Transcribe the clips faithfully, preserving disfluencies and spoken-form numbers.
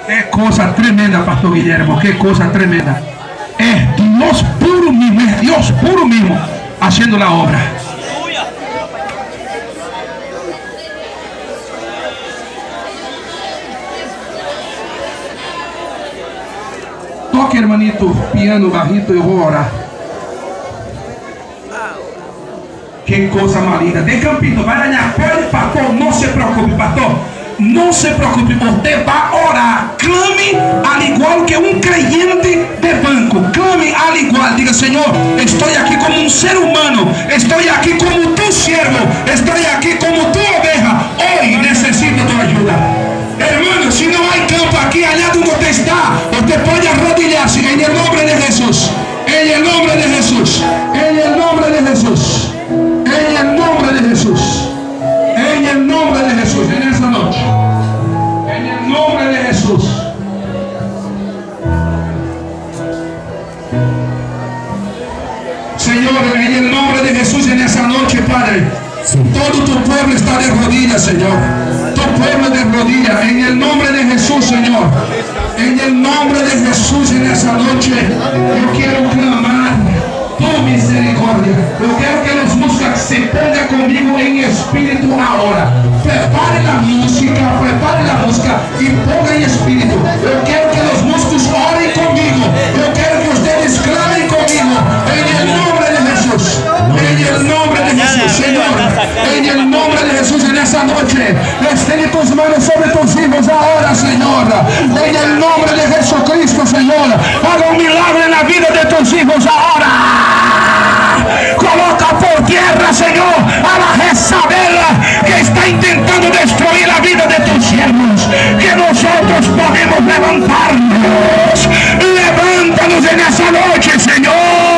Qué cosa tremenda, Pastor Guillermo, qué cosa tremenda. Es Dios puro mismo, es Dios puro mismo haciendo la obra. Toque, hermanito, piano bajito, yo voy a orar. Qué cosa maligna. De Campito, vai dañar. Pode, pastor, no se preocupe, pastor. No se preocupe, usted va a orar. Clame al igual que un creyente de banco. Clame al igual. Diga, Señor, estoy aquí como un ser humano. Estoy aquí como tu siervo. Estoy aquí como tu oveja. Hoy necesito tu ayuda. Hermano, si no hay campo aquí, allá donde usted está, usted puede arrodillarse en el nombre de Jesús. En el nombre de Jesús. En el nombre de Jesús. En el nombre de Jesús. En el nombre de Jesús. En esta noche. En el nombre de Jesús. Señor, en el nombre de Jesús, en esa noche, Padre, todo tu pueblo está de rodillas, Señor. Tu pueblo de rodillas. En el nombre de Jesús, Señor. En el nombre de Jesús, en esa noche, yo quiero clamar tu misericordia. Yo quiero que los músicos se pongan conmigo en espíritu ahora. Prepare la música, prepare la música y ponga en espíritu. Yo quiero que los músicos oren conmigo. Yo quiero que ustedes clamen conmigo. En el nombre de Jesús. En el nombre de Jesús, Señor. En el nombre de Jesús, en esa noche, extiende tus manos sobre tus hijos ahora, Señor. En el nombre de Jesucristo, Señor. Haga un milagro en la vida de tus hijos ahora. Coloca por tierra, Señor, a la Jezabel que está intentando destruir la vida de tus siervos. Que nosotros podemos levantarnos. Levántanos en esa noche, Señor.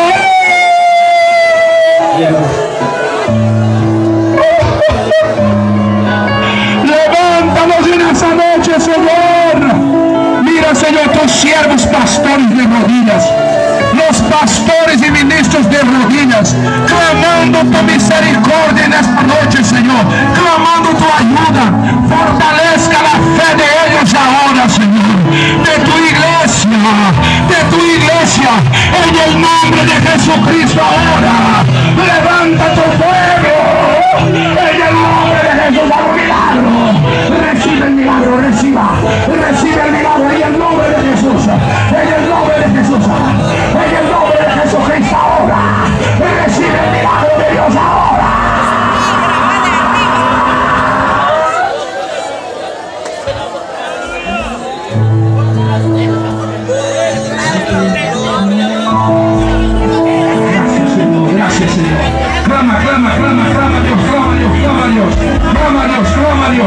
Levántanos en esa noche, Señor. Mira, Señor, tus siervos pastores de rodillas. Los pastores y ministros de rodillas, clamando tu misericordia en esta noche, Señor, clamando tu ayuda. Fortalezca la fe de ellos ahora, Señor, de tu iglesia, de tu iglesia, en el nombre de Jesucristo ahora. Levanta tu pueblo, en el nombre de Jesús, a un milagro. Recibe el milagro, reciba, recibe el milagro en el nombre de Jesús, en el nombre de Jesús. En el nombre de Jesucristo ahora. Recibe el milagro de Dios ahora. Gracias, Señor. Gracias, Señor. Clama, clama, clama, clama a Dios, clama a Dios, clama a Dios. Clama a Dios, clama a Dios.